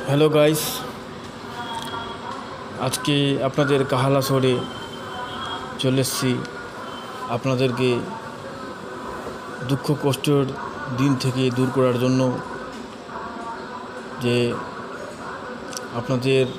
Hello guys, আজকে আপনাদের কাহালা শহরে চলে এসেছি আপনাদেরকে দুঃখ কষ্টের দিন থেকে দূর করার জন্য। যে আপনাদের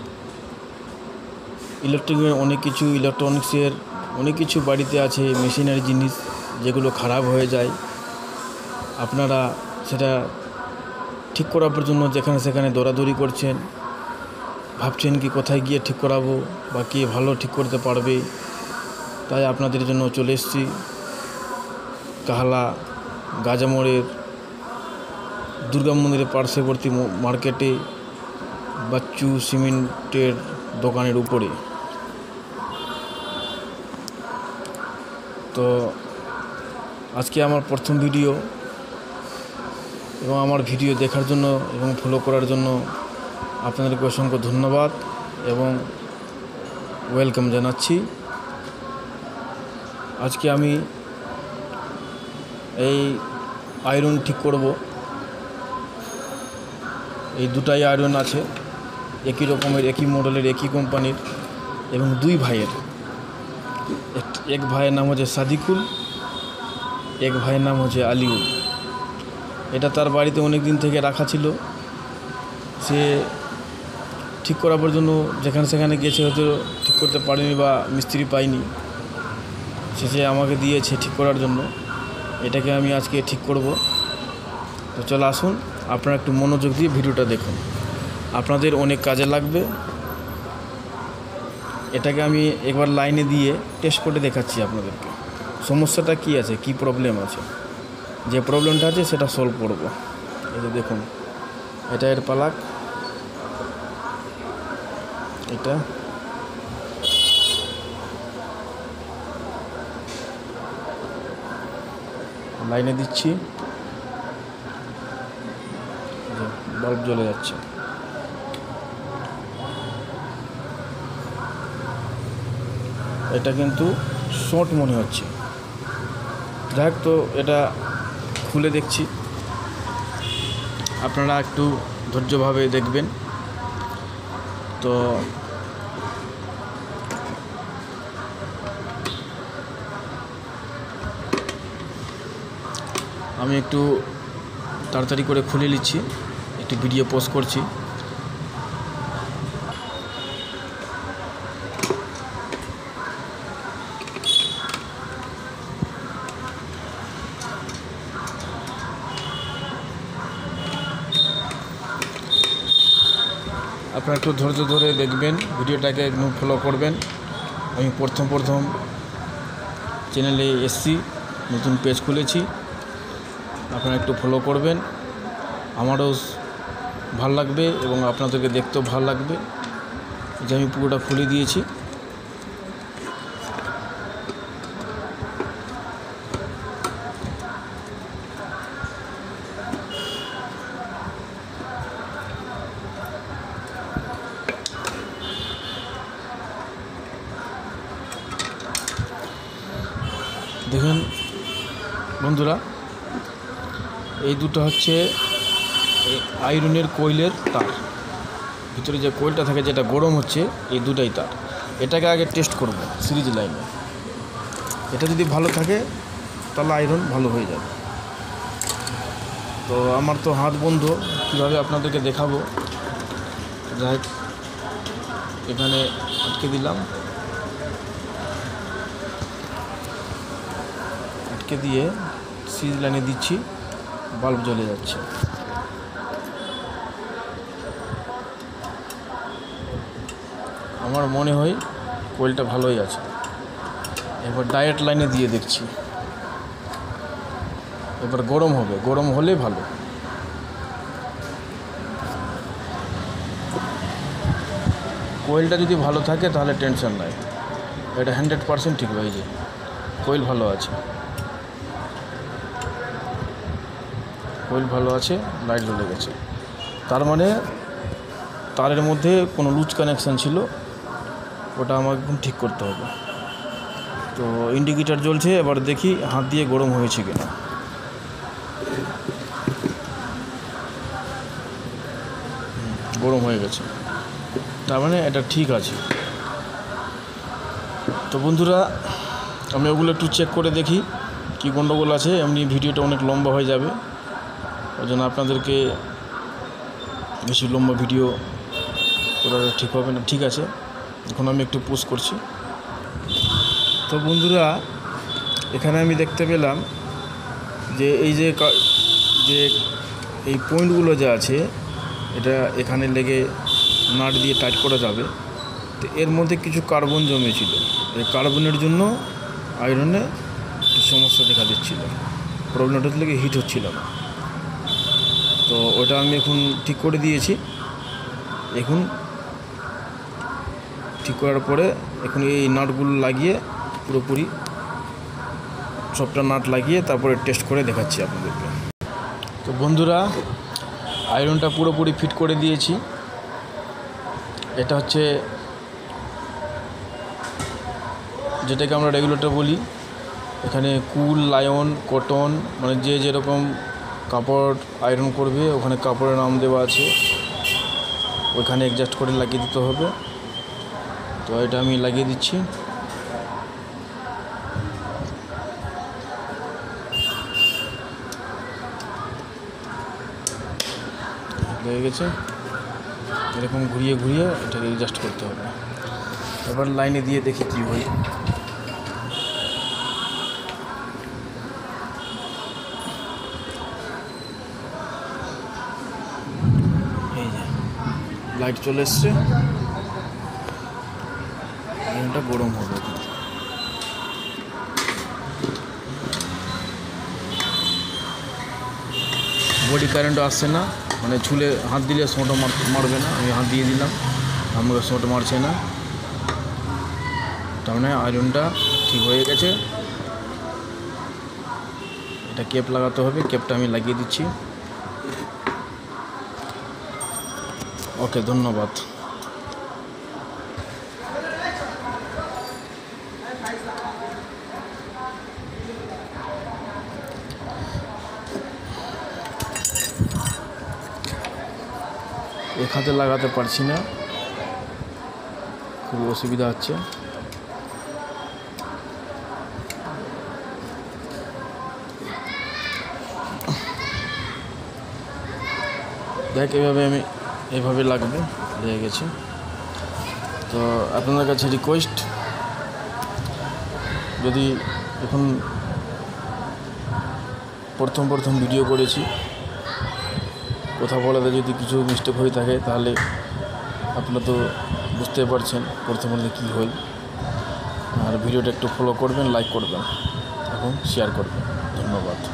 ইলেকট্রনিক্সের অনেক কিছু বাড়িতে আছে, মেশিনারি জিনিস যেগুলো খারাপ হয়ে যায়। আপনারা সেটা ঠিক করাবার জন্য যেখানে সেখানে দৌড়াদৌড়ি করছেন, ভাবছেন কি কোথায় গিয়ে ঠিক করাবো বা কে ভালো ঠিক করতে পারবে। তাই আপনাদের জন্য চলে এসেছি কাহালা গাজামোড়ের দুর্গা মন্দিরের পার্শ্ববর্তী মার্কেটে বাচ্চু সিমেন্টের দোকানের উপরে। তো আজকে আমার প্রথম ভিডিও, এবং আমার ভিডিও দেখার জন্য এবং ফলো করার জন্য আপনাদেরকে অসংখ্য ধন্যবাদ এবং ওয়েলকাম জানাচ্ছি। আজকে আমি এই আয়রন ঠিক করব। এই দুটাই আয়রন আছে, একই রকমের, একই মডেলের, একই কোম্পানির, এবং দুই ভাইয়ের। এক ভাইয়ের নাম হচ্ছে সাদিকুল, এক ভাইয়ের নাম হচ্ছে আলিউল। এটা তার বাড়িতে অনেক দিন থেকে রাখা ছিল। সে ঠিক করাবার জন্য যেখানে সেখানে গেছে, হয়তো ঠিক করতে পারেনি বা মিস্ত্রি পায়নি। সে আমাকে দিয়েছে ঠিক করার জন্য। এটাকে আমি আজকে ঠিক করব। তো চলে আসুন, আপনারা একটু মনোযোগ দিয়ে ভিডিওটা দেখুন, আপনাদের অনেক কাজে লাগবে। এটাকে আমি একবার লাইনে দিয়ে টেস্ট করে দেখাচ্ছি আপনাদেরকে সমস্যাটা কি আছে, কি প্রবলেম আছে। যে প্রবলেমটা আছে সেটা সলভ করব। এই যে দেখুন, এটা এর পালাক, এটা লাইনে দিচ্ছি, বাল্ব জ্বলে যাচ্ছে। এটা কিন্তু শর্ট মনে হচ্ছে। যাই হোক, তো এটা খুলে দেখছি, আপনারা একটু ধৈর্যভাবে দেখবেন। তো আমি একটু তাড়াতাড়ি করে খুলে নিচ্ছি, একটু ভিডিও পোস্ট করছি। আপনারা একটু ধৈর্য ধরে দেখবেন, ভিডিওটাকে একটু ফলো করবেন। আমি প্রথম চ্যানেলে এসছি, নতুন পেজ খুলেছি, আপনারা একটু ফলো করবেন। আমারও ভালো লাগবে এবং আপনাদেরকে দেখতেও ভালো লাগবে যে আমি পুরোটা খুলে দিয়েছি। দেখুন বন্ধুরা, এই দুটো হচ্ছে আয়রনের কোয়েলের তার। ভিতরে যে কোয়েলটা থাকে, যেটা গরম হচ্ছে, এই দুটাই তার। এটাকে আগে টেস্ট করব সিরিজ লাইনে। এটা যদি ভালো থাকে তাহলে আয়রন ভালো হয়ে যাবে। তো আমার তো হাত বন্ধ, কীভাবে আপনাদেরকে দেখাবো। যাই হোক, এখানে আটকে দিলাম, আটকে দিয়ে সিরিজ লাইনে দিচ্ছি, বাল্ব জ্বলে যাচ্ছে। আমার মনে হয় কোয়েলটা ভালোই আছে। এবার ডাইরেক্ট লাইনে দিয়ে দেখছি, এবার গরম হবে, গরম হলে ভালো। কোয়েলটা যদি ভালো থাকে তাহলে টেনশন নাই, এটা 100% ঠিক হয়ে যায়। কোয়েল ভালো আছে, কোয়েল ভালো আছে, লাইট জ্বলে গেছে, তার মানে তারের মধ্যে কোনো লুজ কানেকশান ছিল, ওটা আমাকে এখন ঠিক করতে হবে। তো ইন্ডিকেটার জ্বলছে, এবার দেখি হাত দিয়ে গরম হয়েছে কিনা। গরম হয়ে গেছে, তার মানে এটা ঠিক আছে। তো বন্ধুরা, আমি ওগুলো একটু চেক করে দেখি কী গণ্ডগোল আছে। এমনি ভিডিওটা অনেক লম্বা হয়ে যাবে, ওই জন্য আপনাদেরকে বেশি লম্বা ভিডিও করা ঠিক হবে না। ঠিক আছে, এখন আমি একটু পুশ করছি। তো বন্ধুরা, এখানে আমি দেখতে পেলাম যে এই যে এই পয়েন্টগুলো যা আছে, এটা এখানে লেগে নাট দিয়ে টাইট করা যাবে। তো এর মধ্যে কিছু কার্বন জমেছিল, এই কার্বনের জন্য আয়রনে একটু সমস্যা দেখা দিচ্ছিল, প্রবলেমটা লেগে হিট হচ্ছিল না। তো ওটা আমি এখন ঠিক করে দিয়েছি। এখন ঠিক করার পরে এখন এই নাটগুলো লাগিয়ে পুরোপুরি সবটা নাট লাগিয়ে তারপরে টেস্ট করে দেখাচ্ছি আপনাদেরকে। তো বন্ধুরা, আয়রনটা পুরোপুরি ফিট করে দিয়েছি। এটা হচ্ছে যেটাকে আমরা রেগুলেটর বলি। এখানে কুল, লায়ন, কটন, মানে যে যেরকম কাপড় আয়রন করবে ওখানে কাপড়ের নাম দেওয়া আছে, ওইখানে অ্যাডজাস্ট করে লাগিয়ে দিতে হবে। তো এটা আমি লাগিয়ে দিচ্ছি। লেগে গেছে, এরকম ঘুরিয়ে ঘুরিয়ে এটাকে অ্যাডজাস্ট করতে হবে। এবার লাইনে দিয়ে দেখি কী হয়। এই যে লাইট চলে এসছে, এটা গরম হবে। বডি কারেন্টও আসছে না, মানে ছুলে হাত দিলে সোঁটা মারবে না। আমি হাত দিয়ে দিলাম, আমাকে সোঁট মারছে না, তার মানে আয়রনটা ঠিক হয়ে গেছে। এটা কেপ লাগাতে হবে, কেপটা আমি লাগিয়ে দিচ্ছি। ওকে, ধন্যবাদ। এক হাতে লাগাতে পারছি না, খুব অসুবিধা হচ্ছে। দেখ, এভাবে লাগবে, লেগে গেছে। তো আপনাদের কাছে রিকোয়েস্ট, যদি এখন প্রথম ভিডিও করেছি, কথা বলাতে যদি কিছু মিস্টেক হয়ে থাকে তাহলে আপনারা তো বুঝতে পারছেন প্রথমে কী হয়। আর ভিডিওটা একটু ফলো করবেন, লাইক করবেন এবং শেয়ার করবেন। ধন্যবাদ।